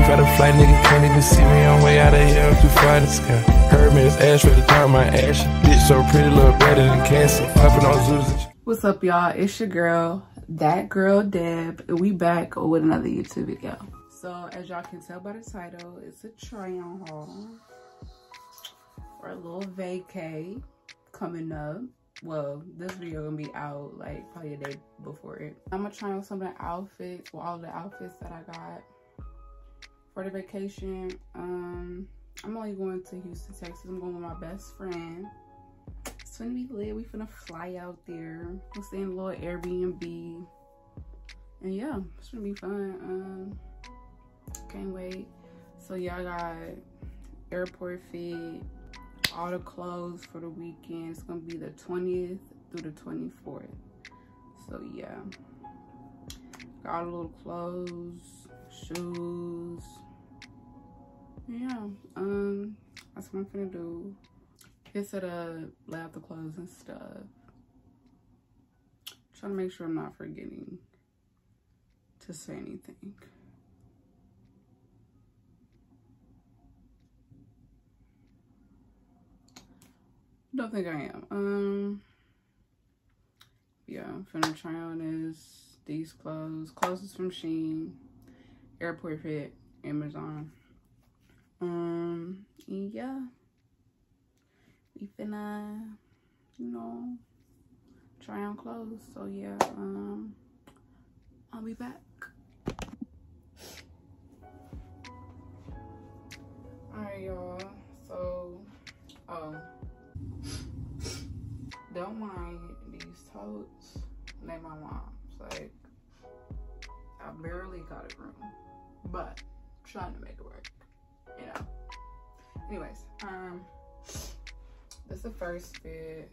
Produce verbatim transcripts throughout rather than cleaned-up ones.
got a flight, nigga can't even see me. I'm way out of here, I'm too far to the sky. Heard me, it's ash ready to turn my ash. Bitch so pretty, look better than cancer. Popping on zoos. What's up, y'all? It's your girl, that girl Deb, and we back with another YouTube video. So as y'all can tell by the title, it's a try-on haul for a little vacay coming up. Well, this video gonna be out like probably a day before it. I'm gonna try on some of the outfits, well, all the outfits that I got for the vacation. Um, I'm only going to Houston, Texas. I'm going with my best friend. It's gonna be lit. We finna fly out there. We'll stay in a little Airbnb, and yeah, it's gonna be fun. Um, can't wait. So yeah, I got airport fit, all the clothes for the weekend. It's gonna be the twentieth through the twenty-fourth. So yeah, got all the little clothes, shoes. Yeah, um, that's what I'm finna do. Get to the lay out the clothes and stuff. Trying to make sure I'm not forgetting to say anything. Don't think I am. Um, yeah, I'm finna try on this, these clothes. Clothes is from Shein, Airport Fit, Amazon. Um, yeah. We finna, you know, try on clothes. So yeah, um, I'll be back. Alright, y'all. So, oh. Don't mind these totes. They're my mom's. Like, I barely got a room, but I'm trying to make it work, you know. Anyways, um, this is the first fit.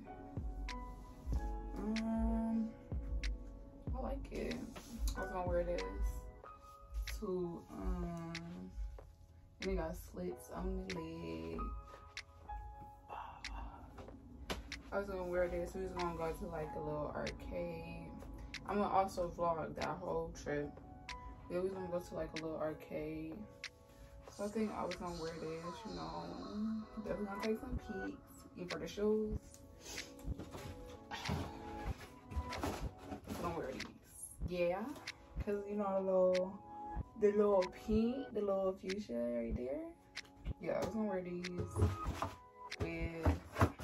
Um, I like it. I was gonna wear this to, um, and it got slits on the leg. I was gonna wear this. We was gonna go to like a little arcade. I'm gonna also vlog that whole trip. Yeah, we was gonna go to like a little arcade. So I think I was gonna wear this, you know. Definitely gonna take some peeks. And for the shoes, I'm gonna wear these. Yeah, cause you know the little, the little pink, the little fuchsia right there. Yeah, I was gonna wear these with.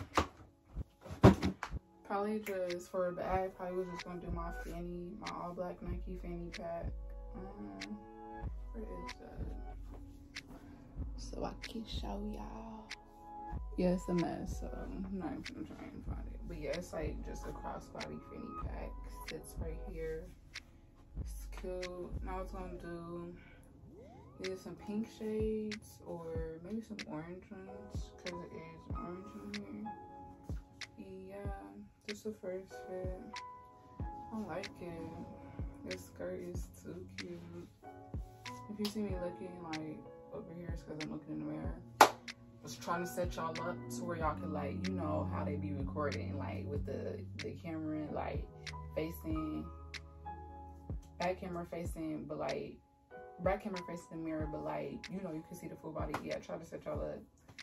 Probably just for a bag, probably was just gonna do my fanny, my all black Nike fanny pack. Um, where is that? So I can show y'all. Yeah, it's a mess, so I'm not even gonna try and find it. But yeah, it's like just a crossbody fanny pack. Sits right here. It's cute. Now I was gonna do either some pink shades or maybe some orange ones, because it is orange in here. Yeah. This is the first fit. I like it. This skirt is too cute. If you see me looking like over here, it's because I'm looking in the mirror. I was trying to set y'all up to where y'all can, like, you know how they be recording, like with the the camera like facing, back camera facing, but like back camera facing the mirror, but like, you know, you can see the full body. Yeah, try to set y'all up.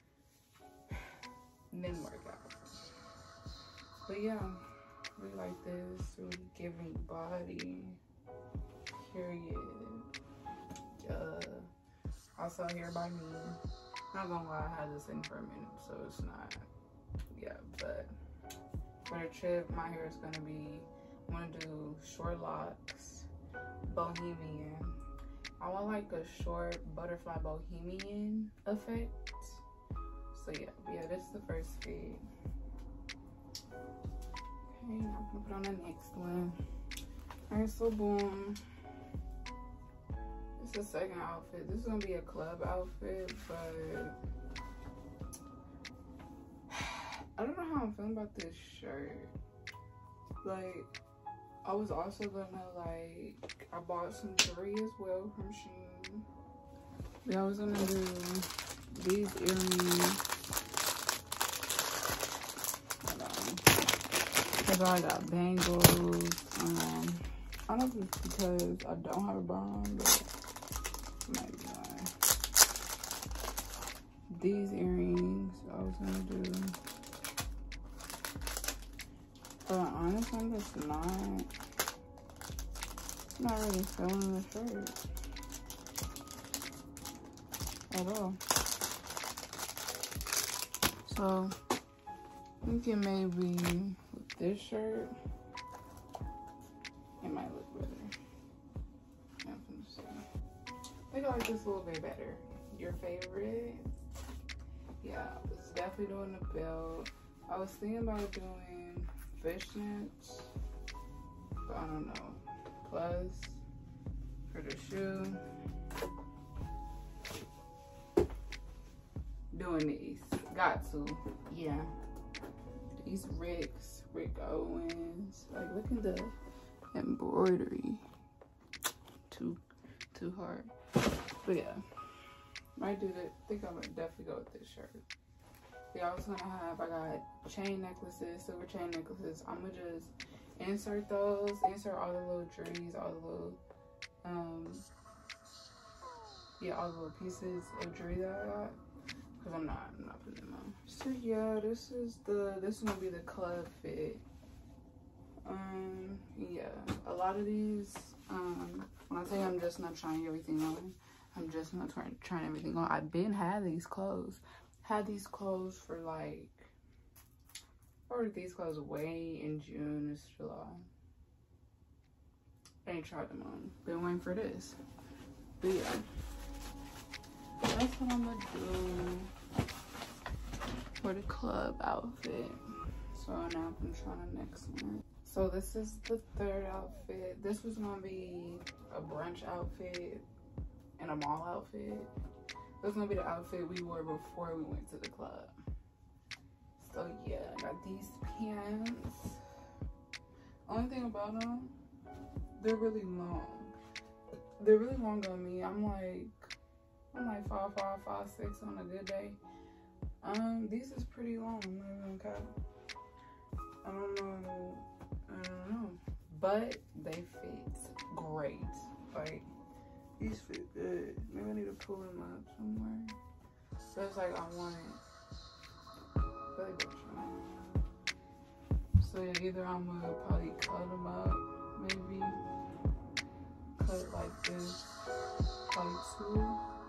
And then work out. But yeah, we like this, really giving body, period. Uh, also here by me. Not gonna lie, I had this in for a minute, so it's not, yeah, but for the trip, my hair is gonna be, I wanna do short locks, bohemian. I want like a short butterfly bohemian effect. So yeah, yeah, this is the first fit. Okay, now I'm gonna put on the next one. Alright, so boom. This is the second outfit. This is gonna be a club outfit, but I don't know how I'm feeling about this shirt. Like, I was also gonna like, I bought some jewelry as well from Shein. Yeah, I was gonna do these earrings. Cause I got bangles. Um, I don't know if it's because I don't have a bra on, but maybe not. these earrings I was gonna do. But honestly, I'm just not, not really feeling the shirt at all. So, I'm thinking maybe with this shirt, it might look better. I'm gonna see. I think I like this a little bit better. Your favorite? Yeah, I was definitely doing the belt. I was thinking about doing fishnets, but I don't know. Plus, for the shoe, doing these. Got to, yeah. These Ricks, Rick Owens. Like, look at the embroidery. Too, too hard. But yeah, might do that. I think I'm gonna definitely go with this shirt. Yeah, I was gonna have, I got chain necklaces, silver chain necklaces. I'm gonna just insert those, insert all the little jewelries, all the little, um, yeah, all the little pieces of jewelry that I got. Cause I'm not, I'm not putting them on. So yeah, this is the, this is gonna be the club fit. Um, yeah, a lot of these, um, when I say I'm just not trying everything on, I'm just not trying, trying everything on. I've been had these clothes, had these clothes for like, I ordered these clothes way in June, it's July. I ain't tried them on, been waiting for this. But yeah, that's what I'm gonna do for the club outfit. So now I'm trying the next one. So this is the third outfit. This was gonna be a brunch outfit and a mall outfit. This is gonna be the outfit we wore before we went to the club. So yeah, I got these pants. Only thing about them, they're really long. They're really long on me. I'm like, I'm like five, five, five, six on a good day. Um, these is pretty long. I'm not even gonna cap. I don't know. I don't know. But they fit great. Like, these fit good. Maybe I need to pull them up somewhere. So it's like I want it. Really good. So yeah, either I'm gonna probably cut them up, maybe cut it like this, probably two.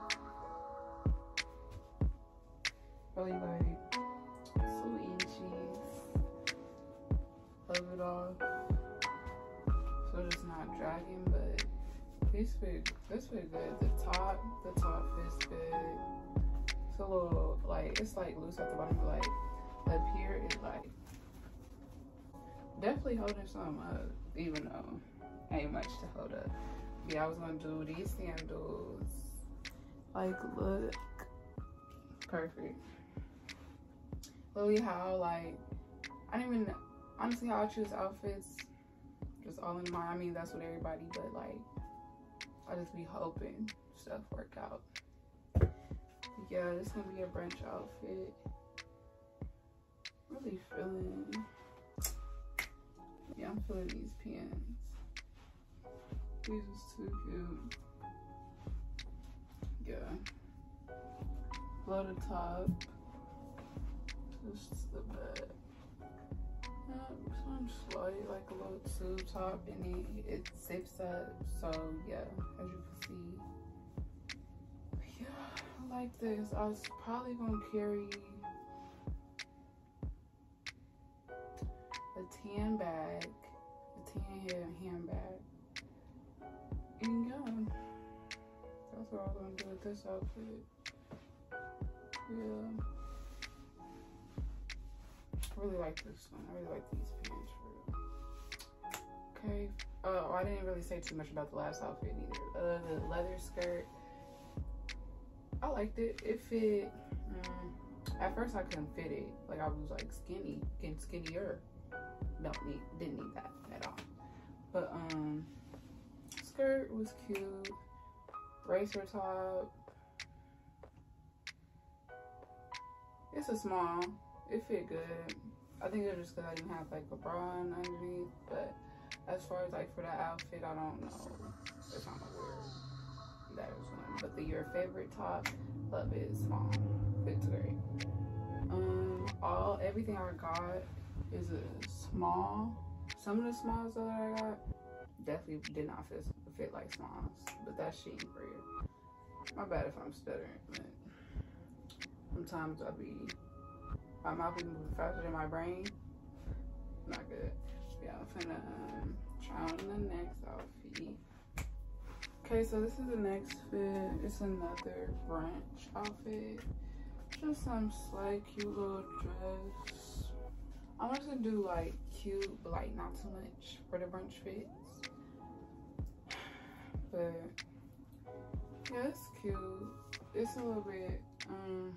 Probably like two inches of it all, so it's not dragging. But these fit, this fit good. The top, the top fits good. It's a little like, it's like loose at the bottom, but like up here is like definitely holding something up, even though ain't much to hold up. Yeah, I was gonna do these sandals. Like, look, perfect. Literally how, like, I didn't even, honestly, how I choose outfits, just all in mind. I mean, that's what everybody, but like, I just be hoping stuff work out. Yeah, this is gonna be a brunch outfit. Really feeling, yeah, I'm feeling these pants. These is too cute. Yeah. Below the top. This is the bed. Yeah, this one's slight, like a little tube top, and it, it zips up. So yeah, as you can see. Yeah, I like this. I was probably gonna carry a tan bag, a tan hair handbag. And yeah, that's what I was gonna do with this outfit. Yeah. I really like this one. I really like these pants for real. Okay. Oh, I didn't really say too much about the last outfit either. Uh, the leather skirt. I liked it. It fit. Um, at first, I couldn't fit it. Like, I was like skinny, getting skinnier. Don't need, didn't need that at all. But um, skirt was cute. Racer top. It's a small. It fit good. I think it was just because I didn't have like a bra on underneath. But as far as like for that outfit, I don't know if I'm aware that is one. But the your favorite top, love it, small. fits great. Um, all everything I got is a small. Some of the smalls that I got definitely did not fit, fit like smalls, but that's Shein for you. My bad if I'm stuttering, but sometimes I'll be, my mouth be moving faster than my brain. Not good. Yeah, I'm finna um, try on the next outfit. Okay, so this is the next fit. It's another brunch outfit. Just some slight, cute little dress. I wanted to do like cute, but like not too much for the brunch fits. But yeah, it's cute. It's a little bit, um,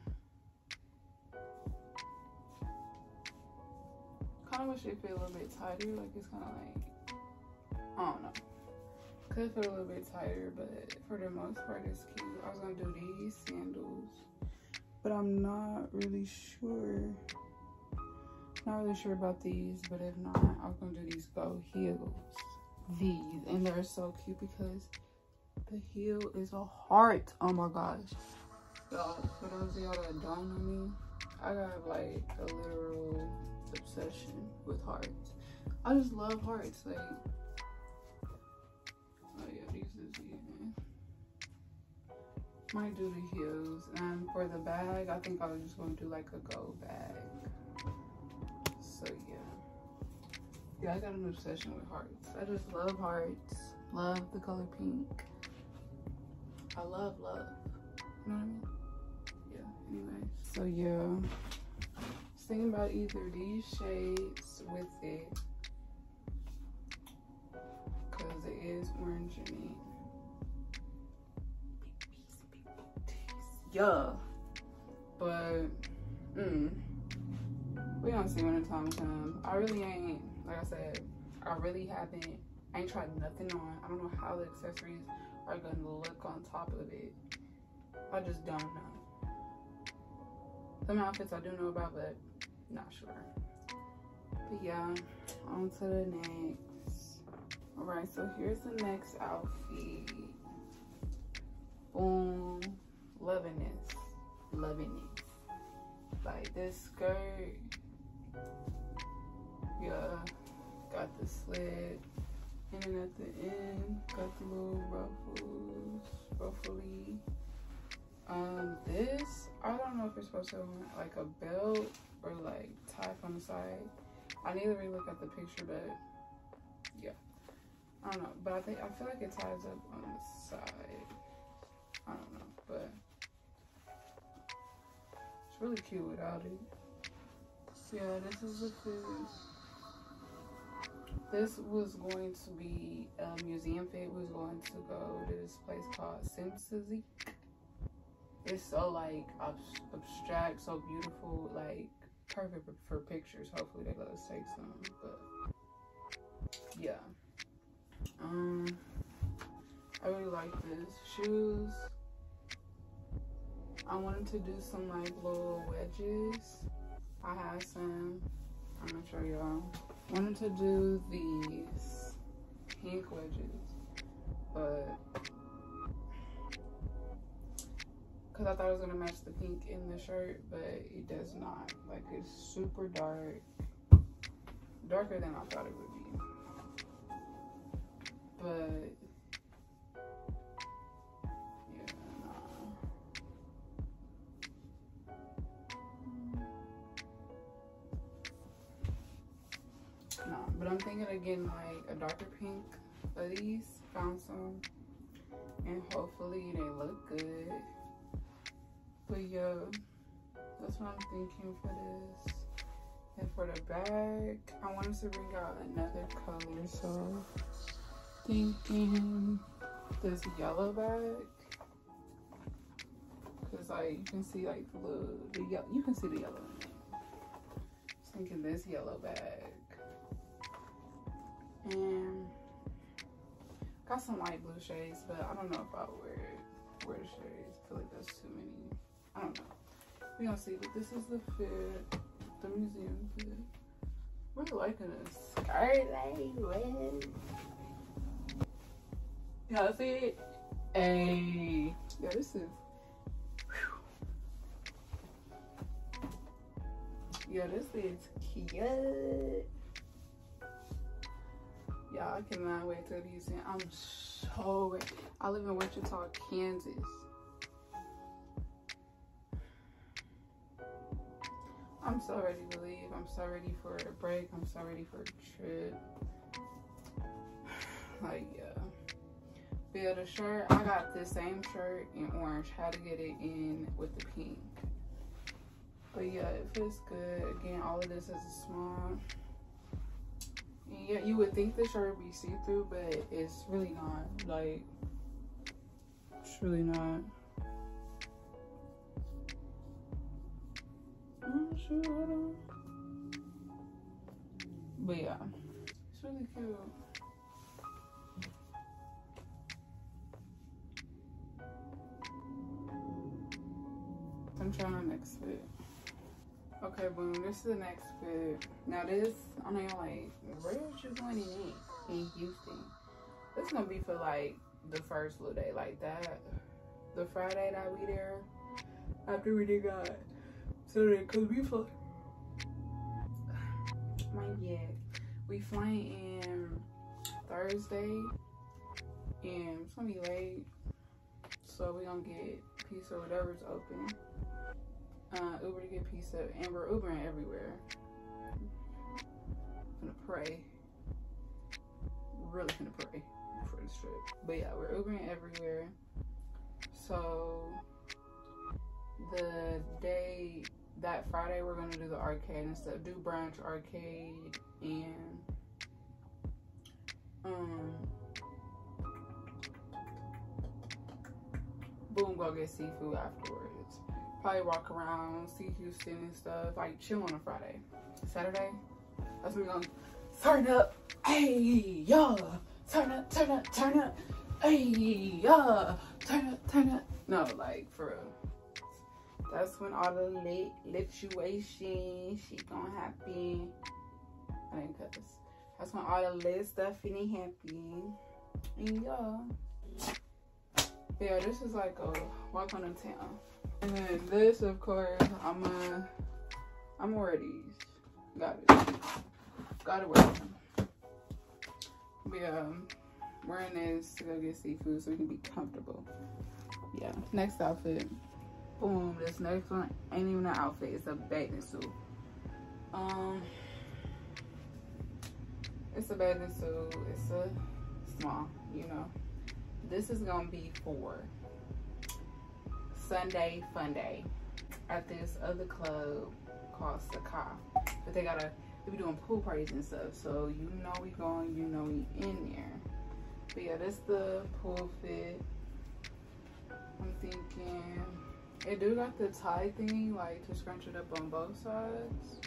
kind of wish it fit a little bit tighter. Like it's kind of like, I don't know. Could fit a little bit tighter, but for the most part, it's cute. I was gonna do these sandals, but I'm not really sure. Not really sure about these, but if not, I was gonna do these Go heels. These, and they're so cute because the heel is a heart. Oh my gosh. Y'all, for those of y'all that don't know me, I got like a literal obsession with hearts. I just love hearts. Like, oh yeah, these is even. Might do the heels. And for the bag, I think I was just gonna do like a Go bag. So yeah. Yeah, I got an obsession with hearts. I just love hearts. Love the color pink. I love love. You know what I mean? Yeah, anyway. So yeah. I was thinking about either these shades with it. Because it is orange and me. Yeah. But, mm. we gonna see when the time comes. I really ain't, like I said, I really haven't, I ain't tried nothing on. I don't know how the accessories are gonna look on top of it. I just don't know. Some outfits I do know about, but not sure. But yeah, on to the next. All right, so here's the next outfit. Boom, loving this, loving it. Like this skirt, yeah, got the slit, and then at the end, got the little ruffles, ruffly. Um, this, I don't know if it's supposed to have like a belt or like tie on the side. I need to really look at the picture, but yeah, I don't know. But I think, I feel like it ties up on the side. I don't know, but it's really cute without it. So yeah, this is the fit. This was going to be a museum fit. We was going to go to this place called Simsazik. It's so like ab abstract, so beautiful, like perfect for, for pictures. Hopefully they let us take some, but yeah. Um, I really like this. Shoes. I wanted to do some like little wedges. I have some. I'm gonna show y'all. Wanted to do these pink wedges, but because I thought it was gonna match the pink in the shirt, but it does not. Like, it's super dark, darker than I thought it would be. But yeah, nah. Nah, but I'm thinking of getting like a darker pink of these. Found some, and hopefully they look good. But yeah, that's what I'm thinking for this. And for the bag, I wanted to bring out another color, so thinking this yellow bag, cause like you can see like the little, the yellow, you can see the yellow in it. Just thinking this yellow bag, and got some light blue shades, but I don't know if I'll wear it. Wear the shades. I feel like that's too many. I don't know. We gonna see, but this is the fit, the museum fit. We're liking this skirt, like, y'all see it? Hey, yeah, this is. Whew. Yeah, this is cute. Y'all, I cannot wait to be seen. I'm so ready. I live in Wichita, Kansas. I'm so ready to leave. I'm so ready for a break. I'm so ready for a trip. Like, yeah. But yeah, the shirt, I got this same shirt in orange. Had to get it in with the pink. But yeah, it fits good. Again, all of this is a small. And yeah, you would think the shirt would be see-through, but it's really not. Like, it's really not. I'm not sure. Hold on. But yeah, it's really cute. I'm trying the next fit. Okay, boom, this is the next fit. Now this, I know y'all like, where is you going in in Houston? This is gonna be for like the first little day, like that. The Friday that we there, after we did got, so then, cause we fly, yeah, we flying in Thursday, and it's gonna be late, so we gonna get pizza or whatever's open. Uh, Uber to get pizza, and we're Ubering everywhere. I'm gonna pray. Really gonna pray for this trip. But yeah, we're Ubering everywhere. So the day, that Friday, we're gonna do the arcade and stuff. Do brunch, arcade, and um, boom, go get seafood afterwards. Probably walk around, see Houston and stuff, like chill on a Friday. Saturday, that's when we're gonna turn up. Hey, yeah, turn up, turn up, turn up. Hey, yeah, turn up, turn up. No, like for real. That's when all the lit lituation shit gonna happen. I didn't cut this. That's when all the lit stuff finna happen. And yeah. Yeah, this is like a walk on the town. And then this, of course, I'm uh, I'm gonna wear these. Got it. Gotta wear them. But yeah, wearing this to go get seafood so we can be comfortable. Yeah. Next outfit. Boom. This next one ain't even an outfit. It's a bathing suit. Um, it's a bathing suit. It's a small, you know. This is gonna be for Sunday fun day at this other club called Saka. But they gotta, they be doing pool parties and stuff. So you know we going, you know we in there. But yeah, this the pool fit. I'm thinking, it do got the tie thing, like to scrunch it up on both sides.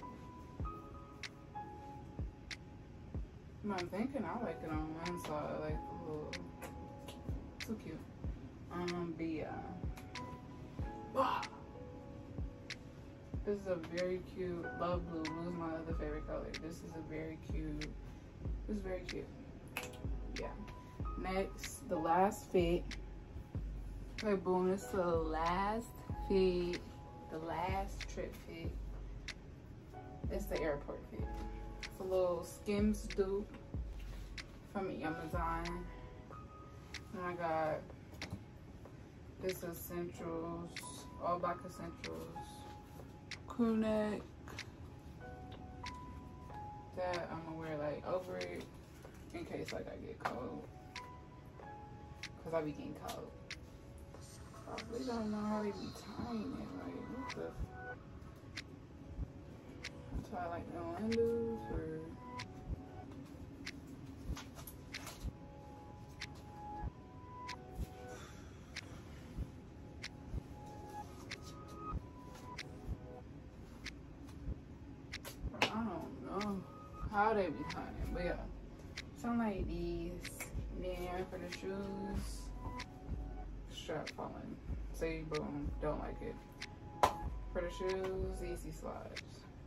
I'm thinking I like it on one side, like the little, too cute. Um, but yeah. Ah. This is a very cute, love blue. Blue is my other favorite color. This is a very cute, this is very cute. Yeah. Next, the last fit. Okay, boom, this is the last fit, the last trip fit. It's the airport fit. It's a little Skims dupe from Amazon. And I got this essentials, all black essentials, crew neck that I'm gonna wear like over it in case like I get cold, cause I be getting cold. I really don't know how they be tying it. Like, what the? Tie like no windows or. How they be tying it, but yeah, something like these. Then for the shoes, strap falling. Say boom, don't like it. For the shoes, easy slides.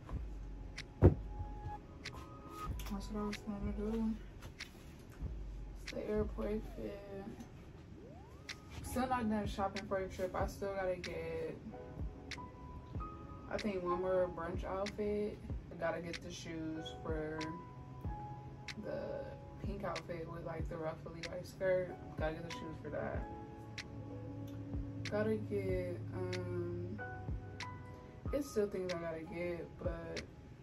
That's what I was gonna do. It's the airport fit. Still not done shopping for a trip. I still gotta get I think one more brunch outfit. I gotta get the shoes for the pink outfit with like the ruffly white skirt. Gotta get the shoes for that. Gotta get, um, it's still things I gotta get, but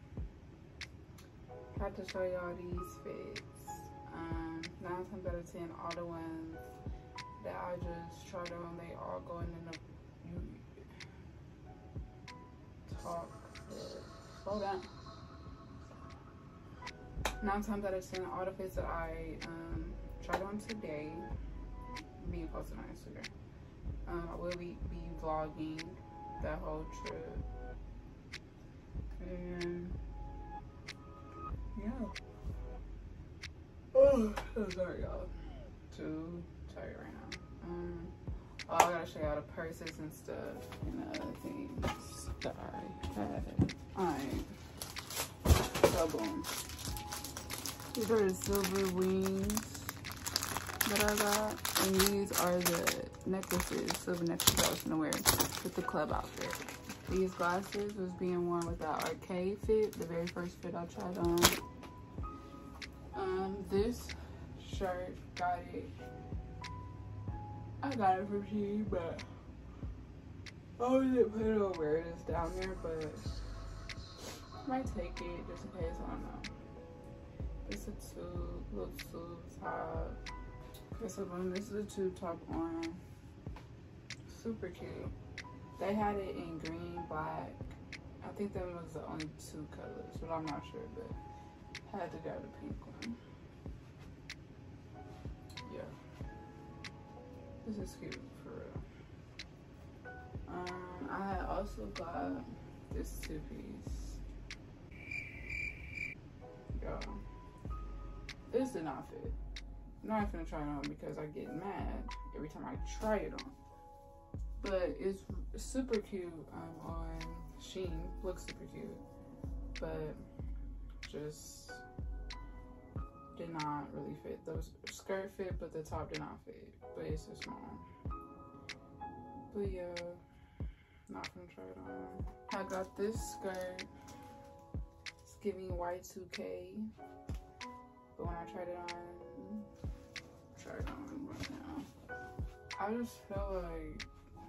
I have to show y'all these fits. Um, nine times out of ten, all the ones that I just tried on, they all going in the, you talk, slow down. Nine times out of ten, all the fits that I um, tried on today, being posted on Instagram. Um, I will be, be vlogging that whole trip. And yeah. Oh, so sorry, y'all. Too tired right now. Um, oh, I gotta show y'all the purses and stuff and other things that I had. Alright. So boom. These are the silver wings that I got, and these are the necklaces, silver necklaces I was gonna wear with the club outfit. These glasses was being worn with that arcade fit, the very first fit I tried on. Um, this shirt, got it. I got it from Shein, but I didn't put it on where it is down there, but I might take it just in case. I don't know. It's a tube, little tube top. Okay, so boom, this is a tube top on. Super cute. They had it in green, black. I think that was the only two colors, but I'm not sure, but had to grab the pink one. Yeah. This is cute, for real. Um, I had also got this two-piece. Yo. This did not fit. I'm not gonna try it on because I get mad every time I try it on. But it's super cute um, on Shein. Looks super cute. But just did not really fit. The skirt fit, but the top did not fit. But it's too small. But yeah, not gonna try it on. I got this skirt. It's giving Y two K. But when I tried it on, try it on right now. I just feel like,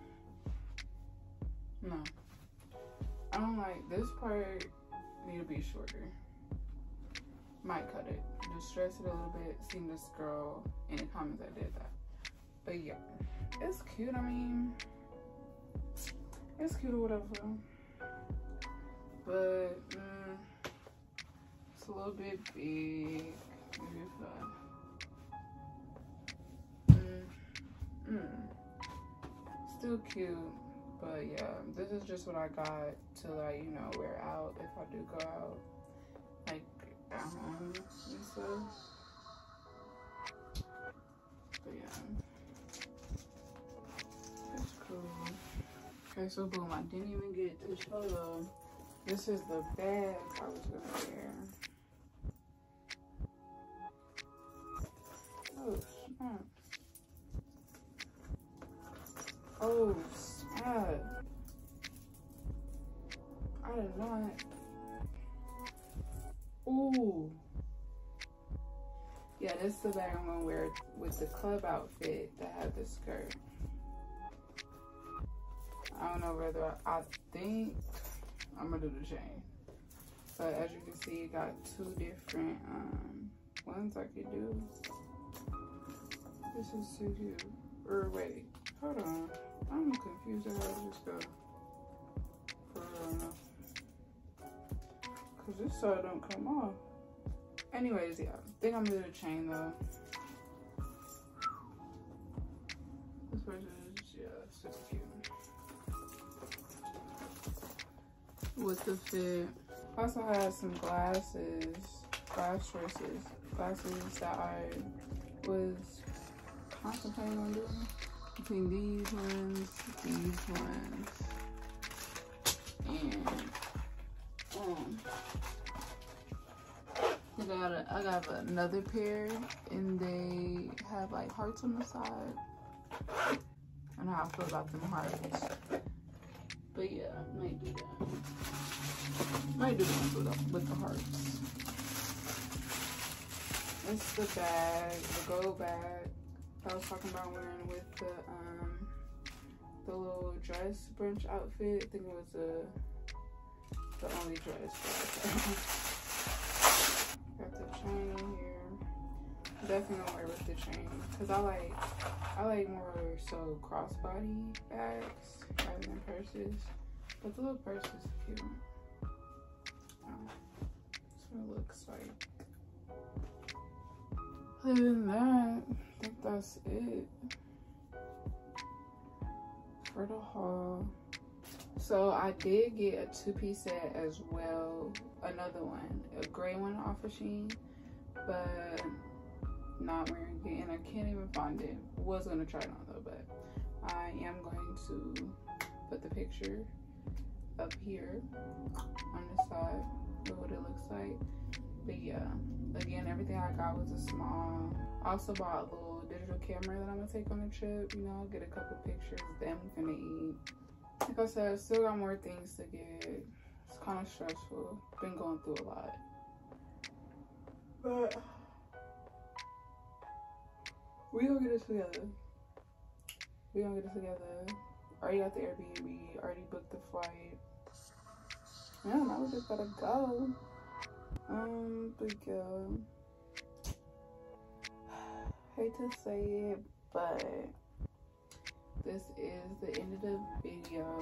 no. I don't like, this part need to be shorter. Might cut it. Just stress it a little bit. Seen this girl in the comments that did that. But yeah, it's cute. I mean, it's cute or whatever. But, mm, it's a little bit big. Maybe if I, mm, mm. Still cute. But yeah, this is just what I got to, like, you know, wear out if I do go out, like, at home and stuff. But yeah, it's cool. Okay, so boom, I didn't even get to show them. This is the bag I was gonna wear. Oh, snap. Oh, snap. I did not. Ooh. Yeah, this is the bag I'm gonna wear with the club outfit that had the skirt. I don't know whether I, I think I'm gonna do the chain. But as you can see, it got two different um ones I could do. This is so cute. Or wait, hold on. I'm confused at how to just go. For real enough. Cause this side don't come off. Anyways, yeah. I think I'm gonna do the chain though. This person is, yeah, super cute. With the fit. I also had some glasses, glass choices, glasses that I was contemplating on doing. Between these ones, these ones, and um, I got a, I got another pair, and they have like hearts on the side. I don't know how I feel about them hearts, but yeah, I might do that. only do the ones with the, with the hearts. It's the bag, the gold bag I was talking about wearing with the um the little dress brunch outfit. I think it was the the only dress. Got the chain here. Definitely gonna wear with the chain because I like I like more so crossbody bags rather than purses. But the little purse is cute. Um, that's what it looks like. Other than that, I think that's it for the haul. So I did get a two-piece set as well, another one, a gray one off of Shein, but not wearing it, and I can't even find it. Was gonna try it on though, but I am going to put the picture up here on the side of what it looks like. But yeah, again, everything I got was a small. I also bought a little digital camera that I'm gonna take on the trip, you know, get a couple pictures, then I'm gonna eat. Like I said, I still got more things to get. It's kind of stressful. Been going through a lot. But we gonna get it together. We gonna get it together. Already got the Airbnb, already booked the flight. Yeah, now we just gotta go. Um, but yeah, hate to say it, but this is the end of the video.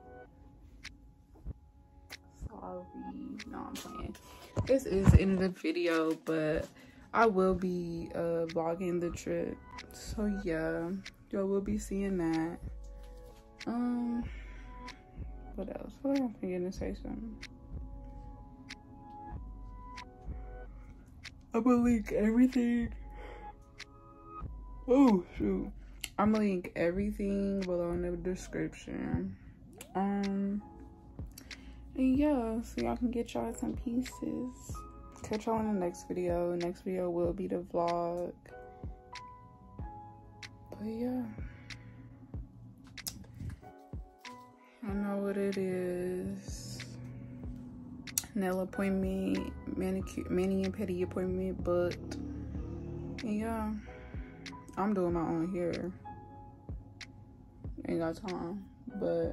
Sorry, no, I'm playing. This is the end of the video, but I will be uh vlogging the trip, so yeah, y'all will be seeing that. Um, what else? What am I forgetting to say something? I'm gonna link everything. Oh shoot. I'm gonna link everything below in the description. Um and yeah, so y'all can get y'all some pieces. Catch y'all in the next video. Next video will be the vlog. But yeah, I know what it is. Nail appointment, manicure, mani and pedi appointment booked. And yeah, I'm doing my own hair. Ain't got time, but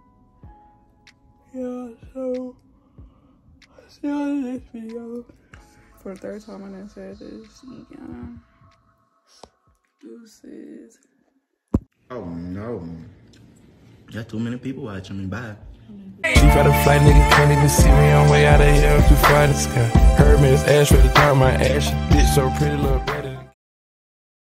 yeah. So see y'all in the next video. For the third time, I done said this. Yeah, deuces. Oh no, got too many people watching me. Bye. She got a flight, nigga can't even see me on way out of here too far to the sky. Heard me, it's ash, ready to turn my ash. Bitch so pretty, little baby.